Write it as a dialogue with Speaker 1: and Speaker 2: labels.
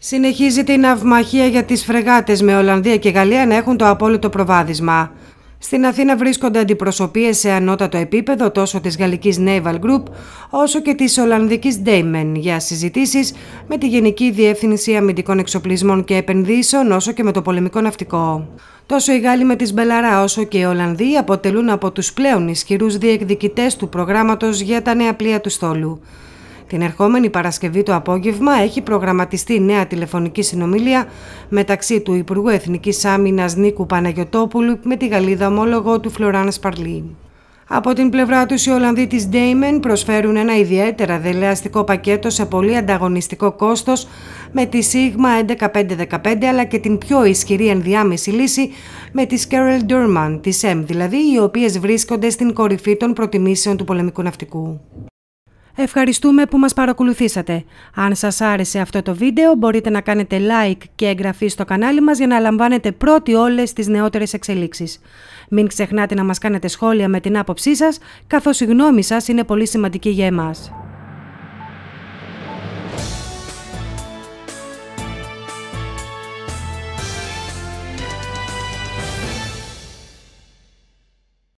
Speaker 1: Συνεχίζει την ναυμαχία για τις φρεγάτες με Ολλανδία και Γαλλία να έχουν το απόλυτο προβάδισμα. Στην Αθήνα βρίσκονται αντιπροσωπείες σε ανώτατο επίπεδο τόσο της γαλλικής Naval Group όσο και της ολλανδικής Damen για συζητήσεις με τη Γενική Διεύθυνση Αμυντικών Εξοπλισμών και Επενδύσεων όσο και με το πολεμικό ναυτικό. Τόσο οι Γάλλοι με τις Μπελαρά όσο και οι Ολλανδοί αποτελούν από τους πλέον ισχυρούς διεκδικητές του προγράμματος για τα νέα πλοία του στόλου. Την ερχόμενη Παρασκευή το απόγευμα έχει προγραμματιστεί νέα τηλεφωνική συνομιλία μεταξύ του Υπουργού Εθνικής Άμυνας Νίκου Παναγιωτόπουλου με τη Γαλλίδα ομόλογο του Φλωράνς Παρλή. Από την πλευρά τους οι Ολλανδοί της Damen προσφέρουν ένα ιδιαίτερα δελεαστικό πακέτο σε πολύ ανταγωνιστικό κόστος με τη Sigma 11515 αλλά και την πιο ισχυρή ενδιάμεση λύση με τη Carel Durman, τη M δηλαδή, οι οποίες βρίσκονται στην κορυφή των προτιμήσεων του πολεμικού ναυτικού. Ευχαριστούμε που μας παρακολουθήσατε. Αν σας άρεσε αυτό το βίντεο μπορείτε να κάνετε like και εγγραφή στο κανάλι μας για να λαμβάνετε πρώτοι όλες τις νεότερες εξελίξεις. Μην ξεχνάτε να μας κάνετε σχόλια με την άποψή σας, καθώς η γνώμη σας είναι πολύ σημαντική για εμάς.